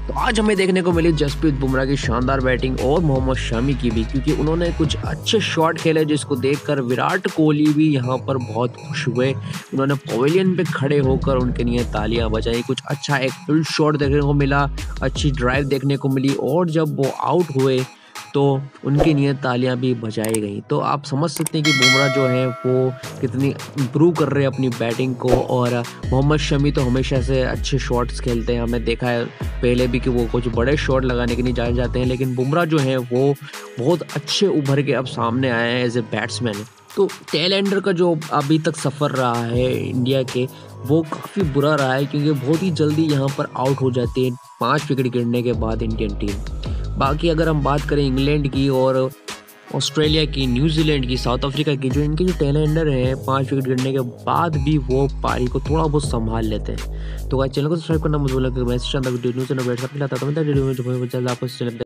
तो आज हमें देखने को मिली जसप्रीत बुमराह की शानदार बैटिंग और मोहम्मद शमी की भी, क्योंकि उन्होंने कुछ अच्छे शॉट खेले जिसको देखकर विराट कोहली भी यहाँ पर बहुत खुश हुए। उन्होंने पवेलियन पे खड़े होकर उनके लिए तालियां बजाई। कुछ अच्छा एक फील्ड शॉट देखने को मिला, अच्छी ड्राइव देखने को मिली और जब वो आउट हुए तो उनके लिए तालियां भी बजाई गई। तो आप समझ सकते हैं कि बुमराह जो है वो कितनी इम्प्रूव कर रहे हैं अपनी बैटिंग को। और मोहम्मद शमी तो हमेशा से अच्छे शॉट्स खेलते हैं, हमने देखा है पहले भी कि वो कुछ बड़े शॉट लगाने के लिए जाने जाते हैं, लेकिन बुमराह जो है वो बहुत अच्छे उभर के अब सामने आए हैं एज ए बैट्समैन। तो टेल एंडर का जो अभी तक सफ़र रहा है इंडिया के, वो काफ़ी बुरा रहा है, क्योंकि बहुत ही जल्दी यहाँ पर आउट हो जाती है 5 विकेट गिरने के बाद इंडियन टीम। बाकी अगर हम बात करें इंग्लैंड की और ऑस्ट्रेलिया की, न्यूजीलैंड की, साउथ अफ्रीका की, जो इनके जो टेल एंडर हैं 5 विकेट गिरने के बाद भी वो पारी को थोड़ा बहुत संभाल लेते हैं। तो चैनल को सब्सक्राइब करना मत भूलिएगा। मैं शानदार वीडियो न्यूज़ अपडेट्स अपने लाता हूं। तो मैं वीडियो में जो आपको